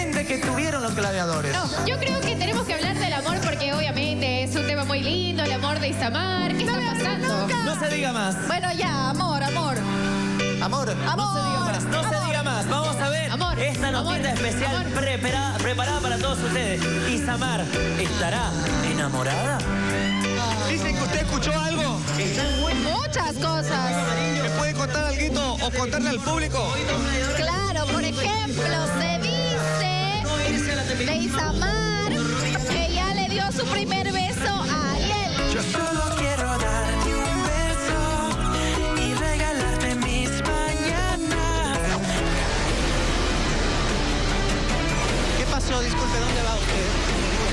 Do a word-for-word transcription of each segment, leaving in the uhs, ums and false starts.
accidente que tuvieron los gladiadores. No, yo creo que tenemos que hablar del amor porque obviamente es un tema muy lindo, el amor de Isamar. ¿Qué está pasando? No se diga más. Bueno, ya, amor, amor. Amor, Amor. no se diga más, no Amor. se diga más. Vamos a ver Amor. esta notita Amor. especial Amor. Preparada, preparada para todos ustedes. Isamar, ¿estará enamorada? Dicen que usted escuchó algo. Están muy... Muchas cosas. ¿Me puede contar algo o contarle al público? Claro, por ejemplo, se dice de Isamar que ya le dio su primer beso a Ariel. Yo solo quiero darte un beso y regalarte mis mañanas. ¿Qué pasó? Disculpe, ¿dónde va usted?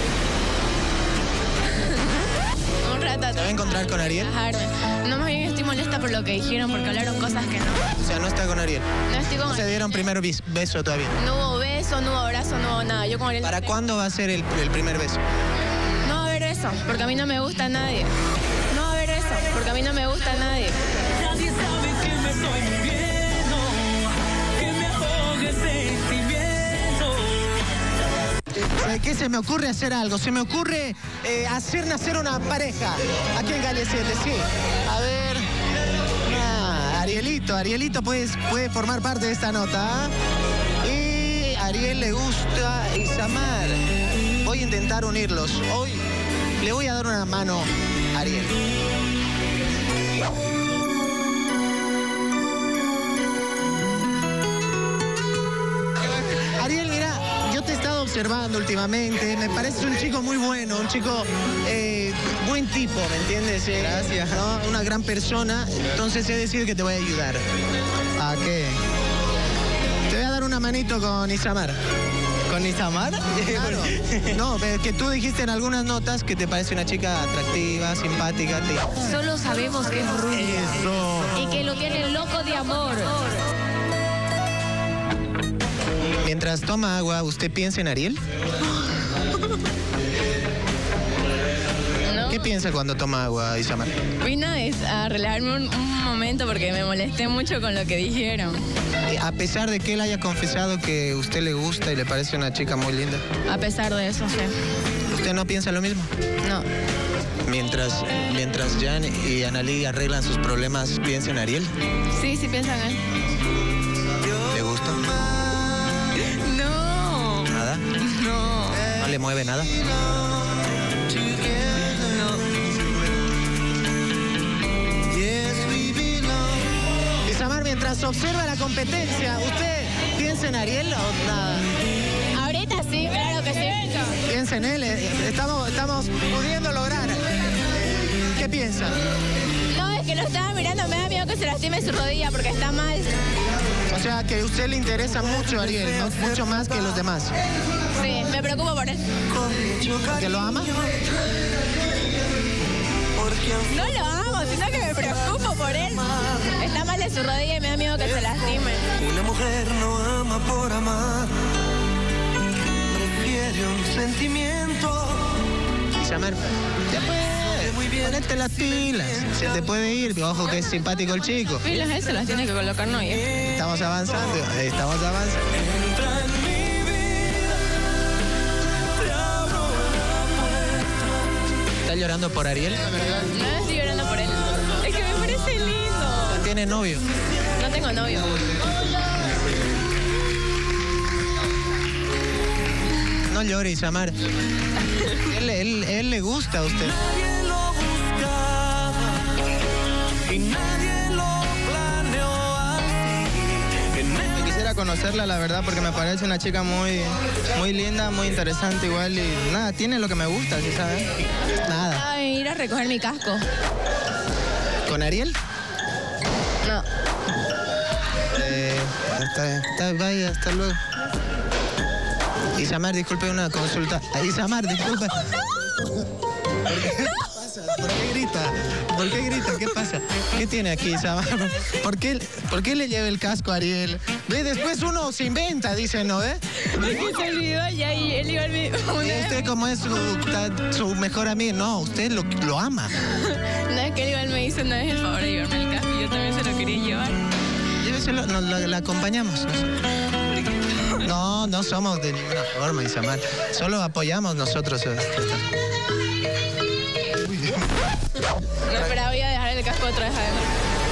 Un rato. ¿Se va a encontrar con Ariel? Relajarme. No, más bien estoy molesta por lo que dijeron porque hablaron cosas que no. O sea, no está con Ariel. No estoy con No se dieron primer bis- beso todavía. No hubo beso, no hubo abrazo, no hubo nada. Yo con Ariel... ¿Para cuándo va a ser el, el primer beso? No va a haber eso, porque a mí no me gusta nadie. No va a haber eso, porque a mí no me gusta nadie. Nadie sabe que me estoy muriendo, que me ahogue el sentimiento. ¿Sabe qué? Se me ocurre hacer algo. Se me ocurre eh, hacer nacer una pareja. Aquí en Galia siete, sí. A ver. Ah, Arielito. Arielito puede, puede formar parte de esta nota. Y a Ariel le gusta Isamar. Voy a intentar unirlos. Hoy le voy a dar una mano a Ariel. Ariel, mira, yo te he estado observando últimamente, me pareces un chico muy bueno, un chico eh, buen tipo, ¿me entiendes? Eh, Gracias. ¿no? Una gran persona, entonces he decidido que te voy a ayudar. ¿A qué? Te voy a dar una manito con Isamar. ¿Con Isamar? Claro. No, pero que tú dijiste en algunas notas que te parece una chica atractiva, simpática. Te... Solo sabemos que es rubia. Eso. Y que lo tiene loco de amor. Mientras toma agua, ¿usted piensa en Ariel? ¿No? ¿Qué piensa cuando toma agua, Isamar? Vine a relajarme un, un momento porque me molesté mucho con lo que dijeron. A pesar de que él haya confesado que usted le gusta y le parece una chica muy linda, A pesar de eso, sí. ¿usted no piensa lo mismo? No. Mientras, mientras Jan y Analí arreglan sus problemas, ¿piensa en Ariel? Sí, sí piensan en él. ¿Le gusta? No. ¿Nada? No. ¿No le mueve nada? Isamar, mientras observa la competencia, ¿usted piensa en Ariel o nada? Ahorita sí, claro que sí. Piensa en él, eh, estamos, estamos pudiendo lograr. Eh, ¿Qué piensa? No, es que lo estaba mirando, me da miedo que se lastime su rodilla porque está mal. O sea, que a usted le interesa mucho Ariel, ¿no? Mucho más que los demás. Sí, me preocupo por él. ¿Que lo ama? No lo amo, sino que me preocupo por él. Está mal de su rodilla y me da miedo que se lastime. Una mujer no ama por amar, prefiere un sentimiento. Isamar, ya puede, ponerte las pilas, se te puede ir, ojo que es simpático el chico. Pilas, él se las tiene que colocar, no yo. Estamos avanzando, estamos avanzando. Entra en mi vida, te abro la puerta. ¿Está llorando por Ariel? No estoy llorando por él. Es que me parece lindo. ¿Tiene novio? No tengo novio. No llore, Isamar. Él, él, él le gusta a usted. Nadie lo buscaba y nadie lo planeó así. En el Quisiera conocerla, la verdad, porque me parece una chica muy, muy linda, muy interesante igual y nada, tiene lo que me gusta, ¿sí sabes? Nada. Ay, ir a recoger mi casco. ¿Con Ariel? No. Eh, está, está, vaya, hasta luego. Isamar, disculpe una consulta. Isamar, disculpe. ¿Por qué? ¿Qué pasa? ¿Por qué grita? ¿Por qué grita? ¿Qué pasa? ¿Qué tiene aquí, Isamar? ¿Por qué, ¿Por qué le lleva el casco a Ariel? Ve, después uno se inventa, dice, ¿no? ¿Eh? Es que se olvidó ya y él igual me... Y usted como es su, su mejor amigo, no, usted lo, lo ama. No, es que él igual me hizo una vez el favor de llevarme el casco y yo también se lo quería llevar. Lléveselo, nos la, la acompañamos. No, no somos de ninguna forma, Isamar. Solo apoyamos nosotros. No, espera, voy a dejar el casco otra vez adentro.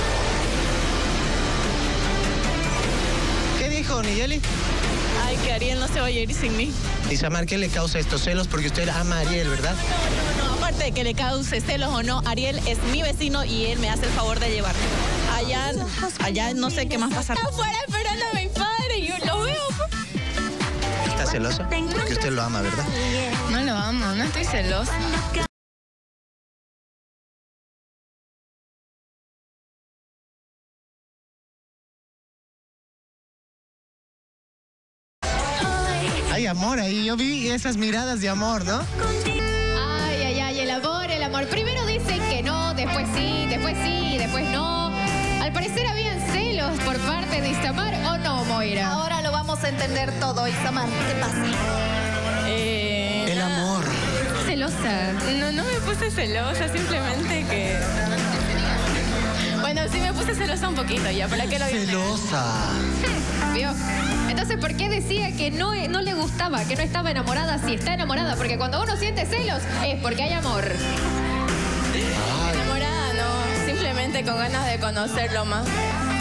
¿Qué dijo Nigeli? Ay, que Ariel no se vaya a ir sin mí. Isamar, ¿qué le causa estos celos? Porque usted ama a Ariel, ¿verdad? No, no, aparte de que le cause celos o no, Ariel es mi vecino y él me hace el favor de llevarme. Allá, allá no sé qué más pasa. Está afuera esperando a mi padre y yo lo veo. ¿Está celosa? Porque usted lo ama, ¿verdad? No lo amo, no estoy celosa. Hay amor ahí, yo vi esas miradas de amor, ¿no? Ay, ay, ay, el amor, el amor. Primero dicen que no, después sí, después sí, después no. Al parecer habían celos por parte de Isamar, ¿o no, Moira? Ahora lo vamos a entender todo, Isamar. ¿Qué pasa? Eh, El nada. amor. Celosa. No, no me puse celosa, simplemente que... Bueno, sí me puse celosa un poquito ya, ¿para qué lo voy a negar? Celosa. ¿Vio? Entonces, ¿por qué decía que no, no le gustaba, que no estaba enamorada si está enamorada? Porque cuando uno siente celos es porque hay amor. Enamorada, no, simplemente con ganas de conocerlo más.